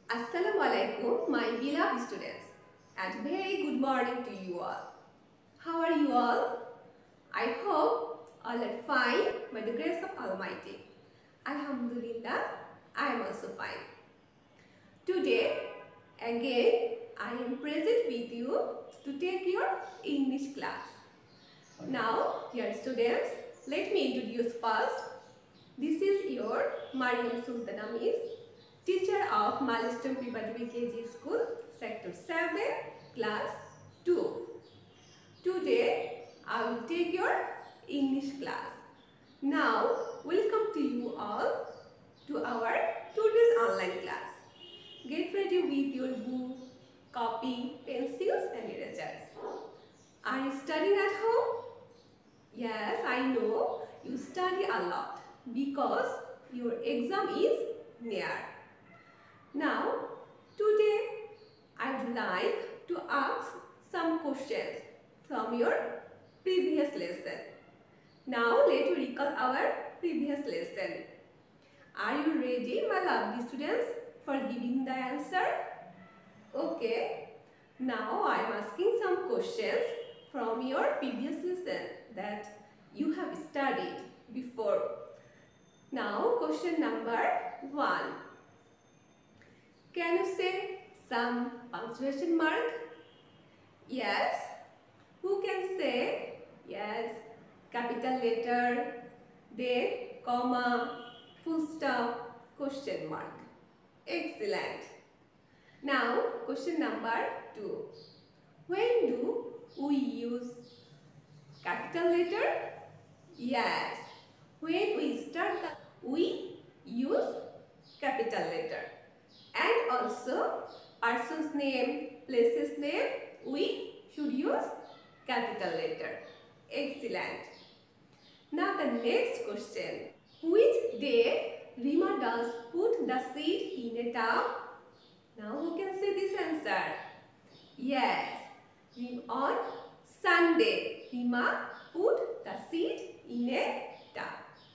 Assalamualaikum, my beloved students, and very good morning to you all. How are you all? I hope all are fine by the grace of Almighty. Alhamdulillah, I am also fine. Today, again, I am present with you to take your English class. Now, dear students, let me introduce first. This is your Mariam Sultana Miss, teacher of Maliston Preparatory KG School, Sector 7, Class 2. Today, I will take your English class. Now, welcome to you all to our today's online class. Get ready with your book, copy, pencils and erasers. Are you studying at home? Yes, I know you study a lot because your exam is near. Now, today I would like to ask some questions from your previous lesson. Now, let me recall our previous lesson. Are you ready, my lovely students, for giving the answer? Okay. Now, I am asking some questions from your previous lesson that you have studied before. Now, question number 1. Can you say some punctuation mark? Yes. Who can say? Yes. Capital letter, then comma, full stop, question mark. Excellent. Now, question number 2. When do we use capital letter? Yes. When we start we use capital letter. And also person's name, place's name, we should use capital letter. Excellent. Now the next question. Which day Rima does put the seed in a tub? Now who can say this answer? Yes. On Sunday, Rima put the seed in a tub.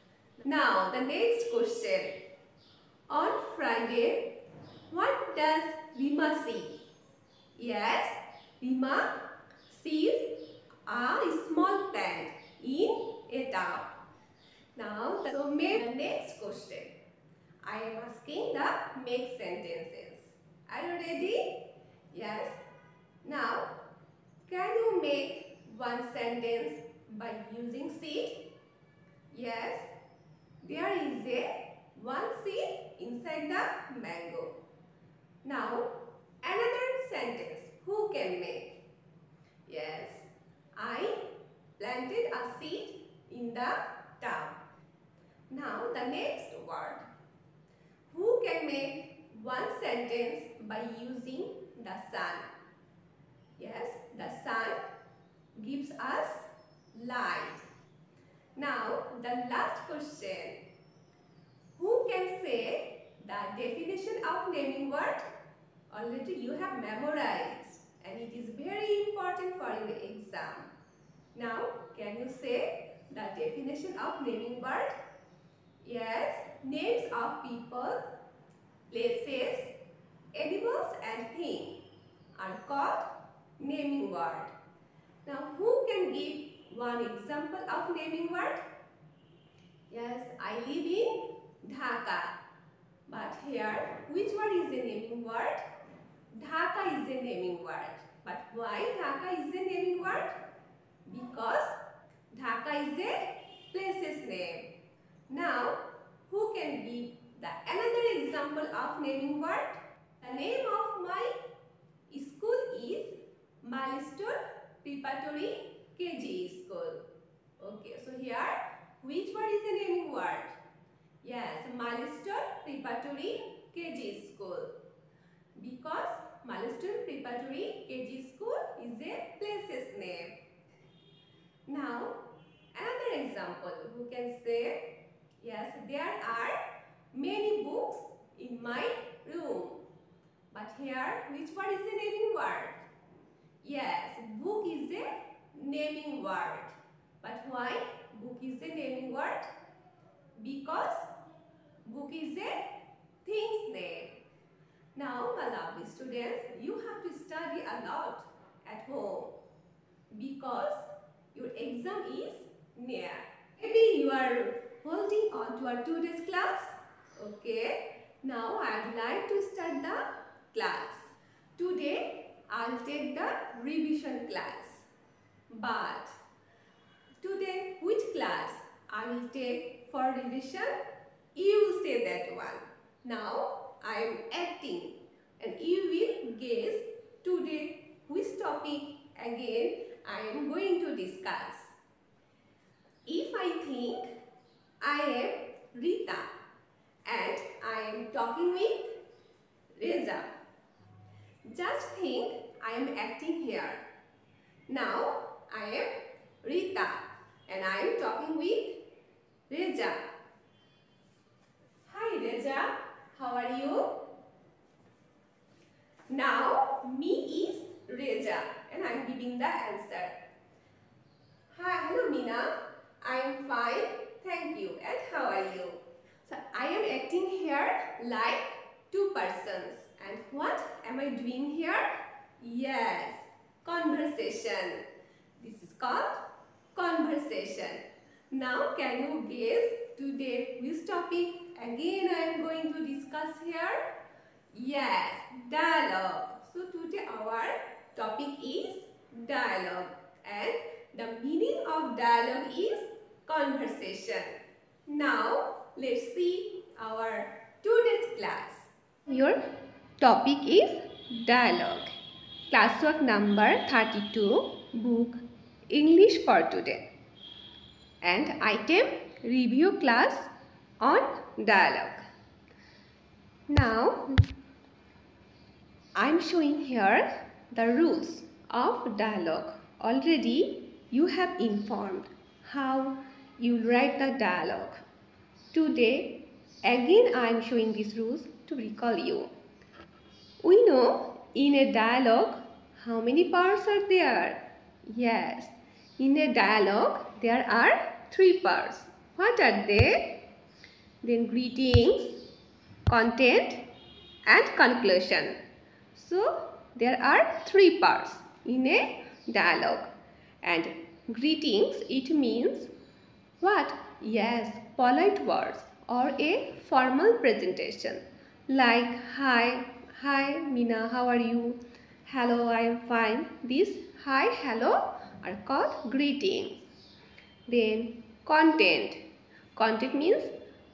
Now the next question. On Friday, what does Rima see? Yes, Rima sees a small plant in a tub. Now, so make the next question. I am asking the make sentences. Are you ready? Yes. Now, can you make one sentence by using seed? Yes. There is one seed inside the mango. Now, another sentence. Who can make? Yes. I planted a seed in the tub. Now, the next word. Who can make one sentence by using the sun? Yes, the sun gives us light. Now, the last question. Who can say the definition of naming word? Already you have memorized and it is very important for your exam. Now, can you say the definition of naming word? Yes, names of people, places, animals and things are called naming word. Now, who can give one example of naming word? Yes, I live in Dhaka. But here, which word is a naming word? Dhaka is a naming word. But why Dhaka is a naming word? Because Dhaka is a place's name. Now, who can give another example of naming word? The name of my school is Maliston Preparatory KG School. Okay, so here, which word is a naming word? Yes, Maliston Preparatory KG School. Because Maliston Preparatory KG School is a place's name. Now, another example. Who can say? Yes, there are many books in my room. But here, which word is a naming word? Yes, book is a naming word. But why book is a naming word? Because book is a thing's name. Now, my lovely students, you have to study a lot at home because your exam is near. Maybe you are holding on to our today's class. Okay. Now, I would like to start the class. Today, I'll take the revision class. But today, which class I will take for revision? You will say that one. Now, I am acting and you will guess today which topic again I am going to discuss. If I think I am Rita and I am talking with Reza, just think I am acting here. Now I am Rita and I am talking with Reza. Hi Reza, how are you? Now me is Reza and I am giving the answer. Hi, hello Meena, I am fine, thank you, and how are you? So I am acting here like two persons. And what am I doing here? Yes, conversation. This is called conversation. Now can you guess today which topic again I am going to discuss here? Yes, dialogue. So today our topic is dialogue and the meaning of dialogue is conversation. Now let's see our today's class. Your topic is dialogue. Classwork number 32, book English for today. And item review class on dialogue. Now I am showing here the rules of dialogue. Already you have informed how you write the dialogue. Today again I am showing these rules to recall you. We know in a dialogue how many parts are there? Yes, in a dialogue there are 3 parts. What are they? Then greetings, content and conclusion. So there are 3 parts in a dialogue. And greetings, it means what? Yes, polite words or a formal presentation like hi Meena, how are you? Hello, I am fine. This hi, hello are called greetings. Then content. Content means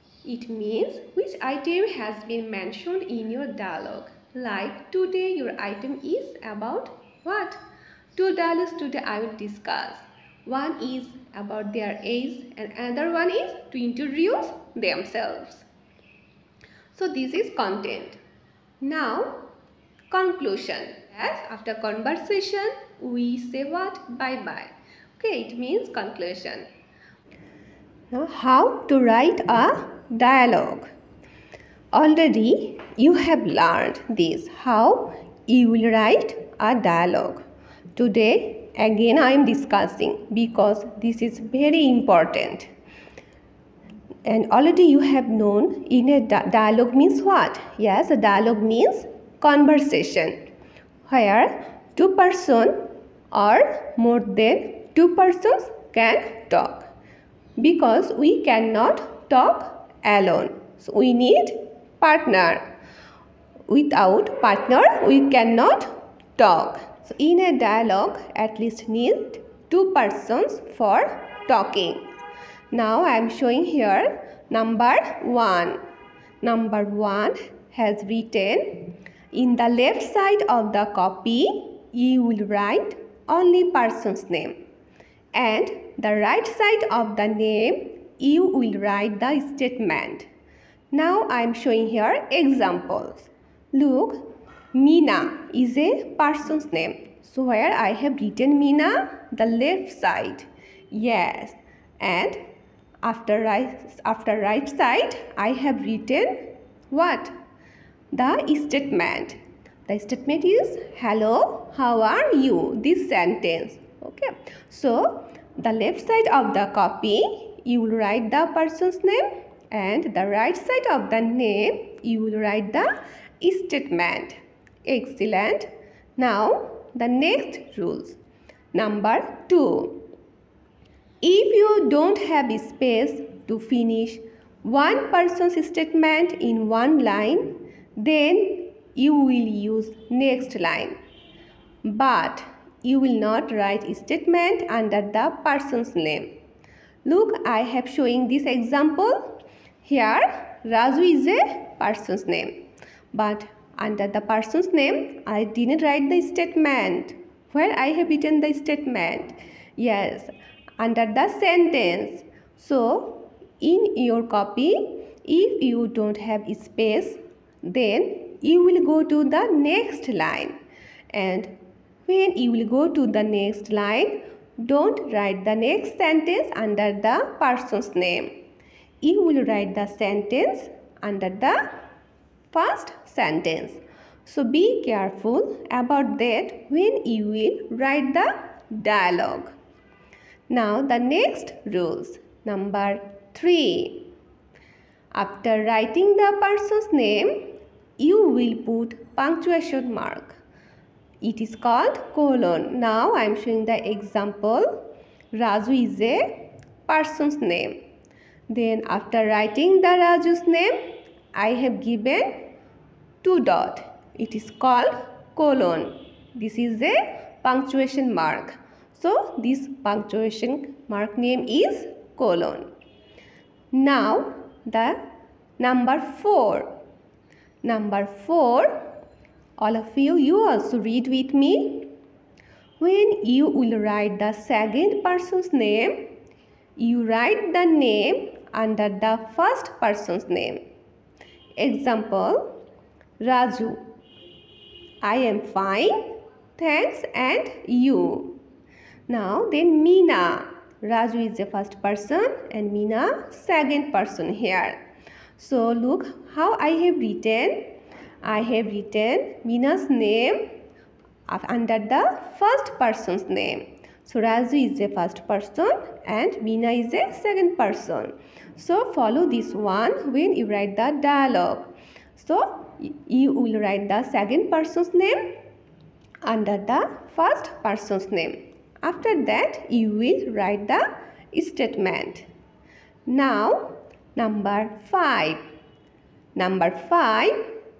which item has been mentioned in your dialogue. Like today your item is about what? 2 dialogues today I will discuss. One is about their age and another one is to introduce themselves. So this is content. Now conclusion. Yes, after conversation we say what? Bye bye. Okay, it means conclusion. Now how to write a dialogue. Already you have learned this, how you will write a dialogue. Today again I am discussing because this is very important. And already you have known in a dialogue means what? Yes, a dialogue means conversation where 2 persons or more than 2 persons can talk. Because we cannot talk alone. So we need partner. Without partner, we cannot talk. So in a dialogue, at least need 2 persons for talking. Now I am showing here number 1. Number 1 has written, in the left side of the copy, you will write only person's name. And the right side of the name, you will write the statement. Now I am showing here examples. Look, Meena is a person's name. So where I have written Meena, the left side. Yes. And after right side, I have written what? The statement. The statement is, hello, how are you? This sentence. Okay. So the left side of the copy, you will write the person's name, and the right side of the name, you will write the statement. Excellent. Now the next rules. Number 2. If you don't have space to finish one person's statement in one line, then you will use next line. But you will not write a statement under the person's name. Look, I have showing this example. Here, Raju is a person's name. But under the person's name, I didn't write the statement. Where I have written the statement? Yes, under the sentence. So, in your copy, if you don't have space, then you will go to the next line. And when you will go to the next line, don't write the next sentence under the person's name. You will write the sentence under the first sentence. So be careful about that when you will write the dialogue. Now the next rules. Number 3. After writing the person's name, you will put punctuation mark. It is called colon. Now I am showing the example. Raju is a person's name. Then after writing the Raju's name, I have given 2 dots. It is called colon. This is a punctuation mark. So this punctuation mark name is colon. Now the number 4. Number 4. All of you also read with me. When you will write the second person's name, you write the name under the first person's name. Example, Raju. I am fine, thanks, and you. Now then Meena. Raju is the first person and Meena second person here. So look how I have written. I have written Meena's name under the first person's name. So Raju is the first person and Meena is the second person. So follow this one when you write the dialogue. So you will write the second person's name under the first person's name. After that you will write the statement. Now number 5. Number 5.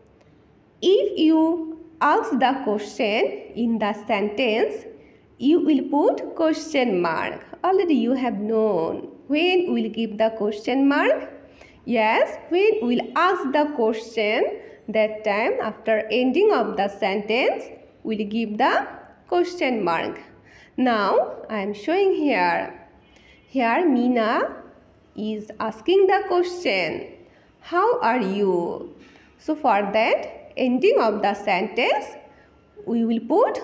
If you ask the question in the sentence, you will put question mark. Already you have known when we will give the question mark. Yes, when we will ask the question, that time after ending of the sentence, we will give the question mark. Now I am showing here. Here Meena is asking the question, how are you? So for that, ending of the sentence, we will put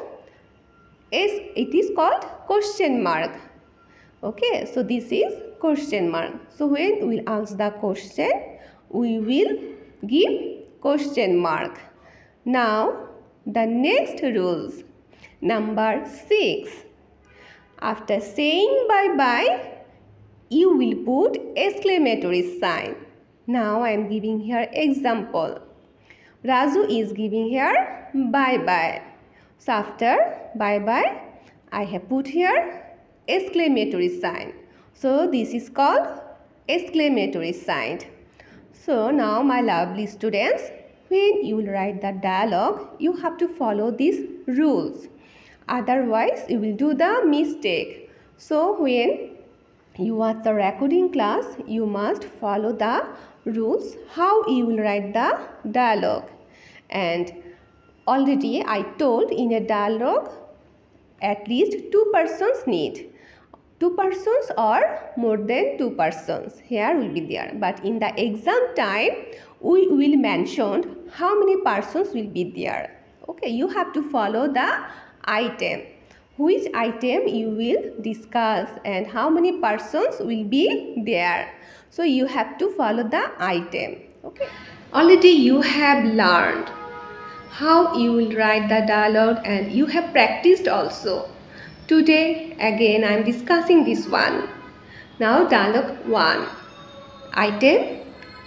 it is called question mark. Okay, so this is question mark. So when we ask the question, we will give question mark. Now the next rules. Number 6. After saying bye-bye, you will put exclamatory sign. Now I am giving here example. Raju is giving here bye-bye. So after bye-bye, I have put here exclamatory sign. So this is called exclamatory sign. So now my lovely students, when you will write the dialogue, you have to follow these rules. Otherwise, you will do the mistake. So when you watch the recording class, you must follow the rules how you will write the dialogue. And already I told in a dialogue at least 2 persons need. 2 persons or more than 2 persons here will be there. But in the exam time, we will mention how many persons will be there. Okay, you have to follow the item. Which item you will discuss and how many persons will be there. So you have to follow the item. Okay. Already you have learned how you will write the dialogue and you have practiced also. Today again I am discussing this one. Now dialogue 1. Item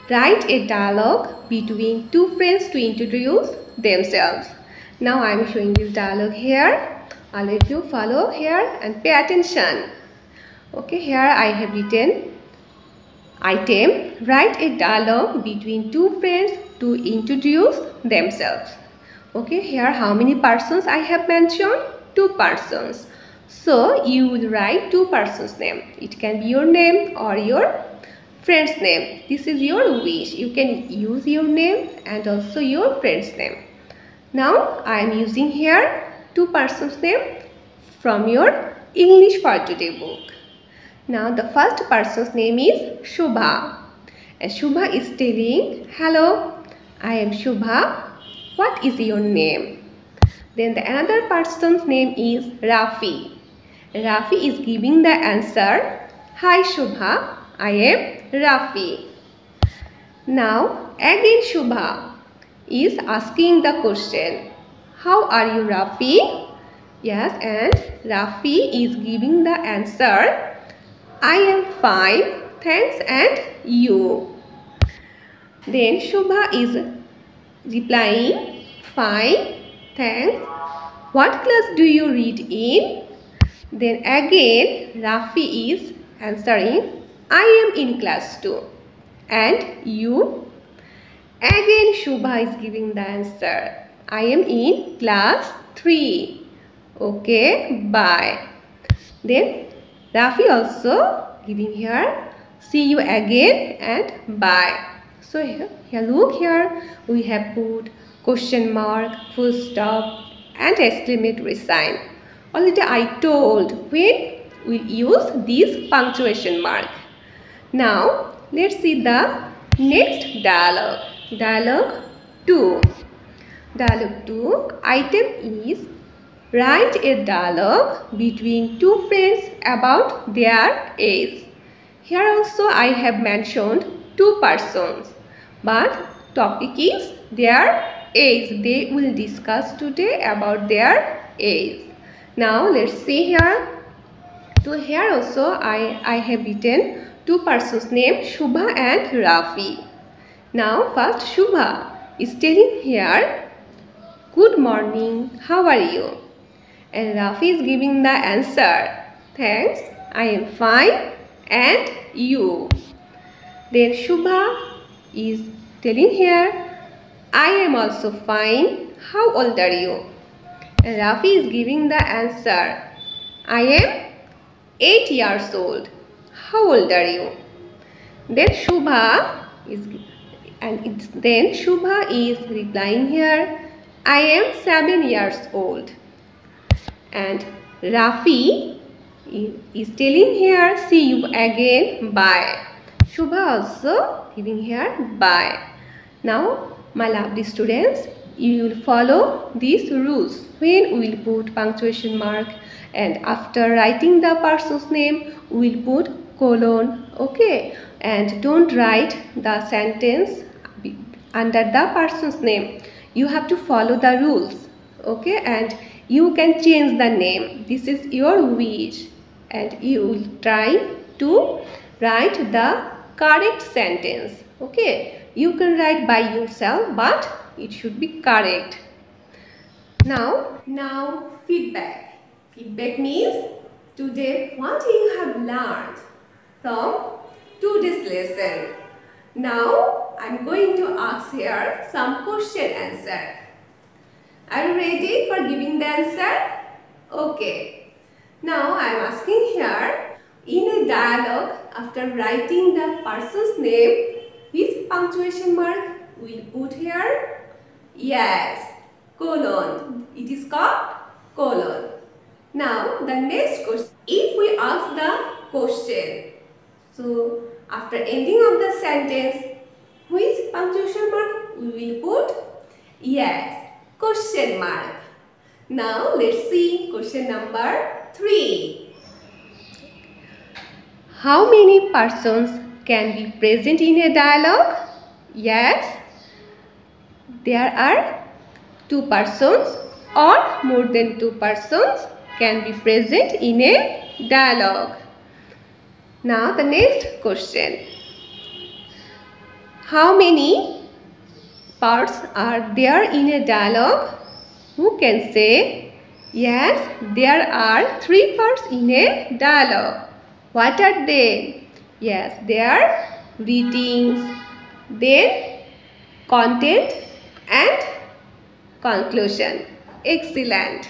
Write a dialogue between two friends to introduce themselves. Now I am showing this dialogue here. All of you follow here and pay attention. Okay, here I have written item. Write a dialogue between two friends to introduce themselves. Okay, here how many persons I have mentioned? 2 persons. So you will write 2 persons' name. It can be your name or your friend's name. This is your wish. You can use your name and also your friend's name. Now I am using here 2 persons' name from your English for Today book. Now the first person's name is Shubha. And Shubha is telling, hello, I am Shubha. What is your name? Then the another person's name is Rafi. Rafi is giving the answer, hi Shubha, I am Rafi. Now again Shubha is asking the question, how are you Rafi? Yes, and Rafi is giving the answer, I am fine, thanks, and you. Then Shubha is replying, fine, thanks. What class do you read in? Then again Rafi is answering, I am in class 2. And you? Again Shubha is giving the answer, I am in class 3. Okay, bye. Then Rafi also giving here, see you again and bye. So here look here, we have put question mark, full stop and exclamatory sign. Already I told when we use this punctuation mark. Now let's see the next dialogue. Dialogue 2. Dialogue 2 item is write a dialogue between two friends about their age. Here also I have mentioned 2 persons, but topic is their age. They will discuss today about their age. Now let's see here. So here also I have written 2 persons name, Shubha and Rafi. Now first Shubha is telling here, good morning, how are you? And Rafi is giving the answer, thanks, I am fine, and you. Then Shubha is telling here, I am also fine, how old are you? And Rafi is giving the answer, I am 8 years old, how old are you? Then Shubha is replying here, I am 7 years old. And Rafi is telling here, see you again, bye. Shubha also giving here, bye. Now, my lovely students, you will follow these rules when we will put punctuation mark, and after writing the person's name, we will put colon, okay? And don't write the sentence under the person's name. You have to follow the rules, okay? And you can change the name. This is your wish, and you will try to write the correct sentence, okay? You can write by yourself, but it should be correct. Now feedback. Feedback means today what you have learned from today's lesson. Now I am going to ask here some question answer. Are you ready for giving the answer? Okay. Now I am asking here, in a dialogue, after writing the person's name, which punctuation mark will put here? Yes, colon. It is called colon. Now the next question. If we ask the question, so after ending of the sentence, which punctuation mark we will put? Yes, question mark. Now let's see question number 3. How many persons can be present in a dialogue? Yes, there are 2 persons or more than 2 persons can be present in a dialogue. Now the next question. How many parts are there in a dialogue? Who can say? Yes, there are 3 parts in a dialogue. What are they? Yes, they are greetings, then content and conclusion. Excellent.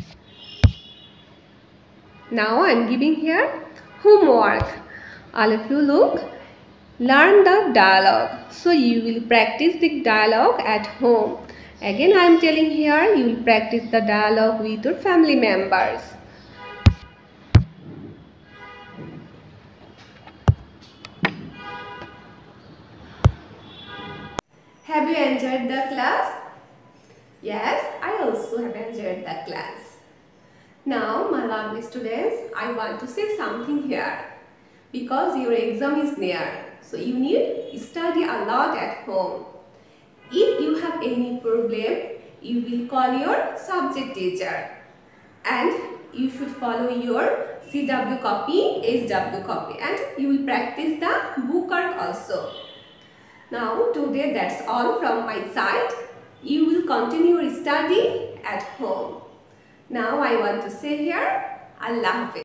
Now I am giving here homework. All of you look, learn the dialogue. So you will practice the dialogue at home. Again I am telling here, you will practice the dialogue with your family members. Have you enjoyed the class? Yes, I also have enjoyed the class. Now, my lovely students, I want to say something here. Because your exam is near, so you need to study a lot at home. If you have any problem, you will call your subject teacher. And you should follow your CW copy, SW copy, and you will practice the book work also. Now, today that's all from my side. You will continue your study at home. Now, I want to say here, Allah Hafiz.